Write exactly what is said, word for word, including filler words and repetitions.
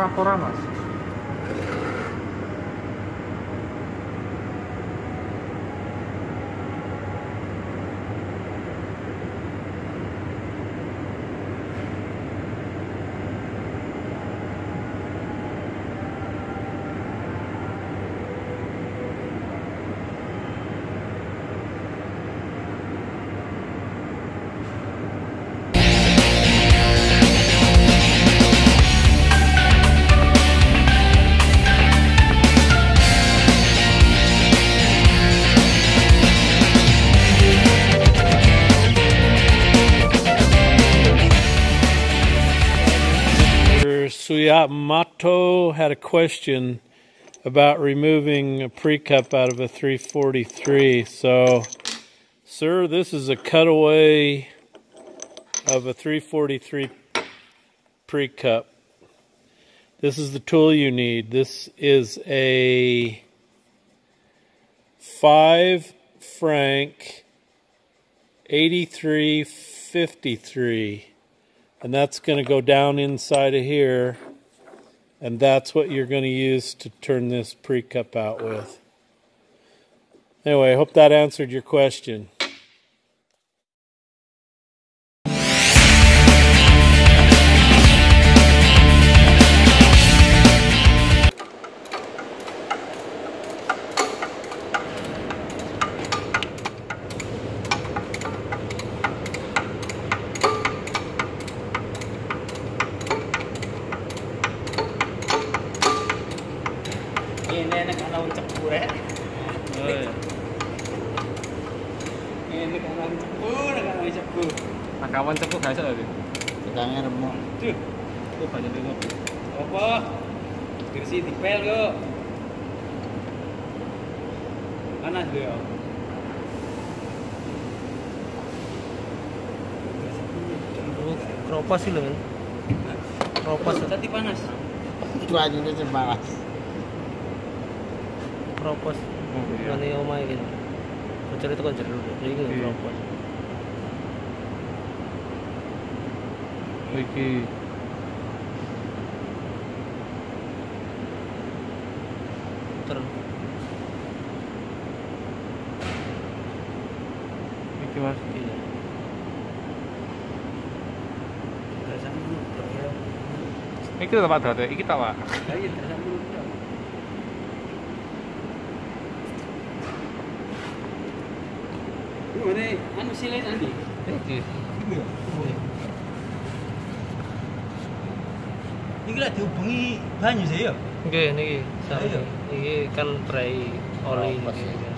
kebocoran mas. Suyamato had a question about removing a pre-cup out of a three forty-three. So, sir, this is a cutaway of a three forty-three pre-cup. This is the tool you need. This is a five franc eighty-three fifty-three. And that's going to go down inside of here, and that's what you're going to use to turn this pre-cup out with. Anyway, I hope that answered your question. Ini enak kalau cepu ya. Oh, iya. Ini kalau cepu, kalau cepu. Kawan cepu gak iso lho. Tegangnya remuk. Duh. Kok banyak dengo. Apa? Bersih dipel yo. Panas lho ya. Keropos sih lho. Keropos tadi panas. Itu aja itu panas. Keropos. Ngene omahe iki. Bocor itu kan jero. Iki keropos. Iki. Terus. Iki mas. Iya. Iki tempat date, iki tak Pak. Ayo tersambung. Ini anu silai nanti. Iki. Ini lah dihubungi banyu saya. Oke, niki. Iki kan tray oli.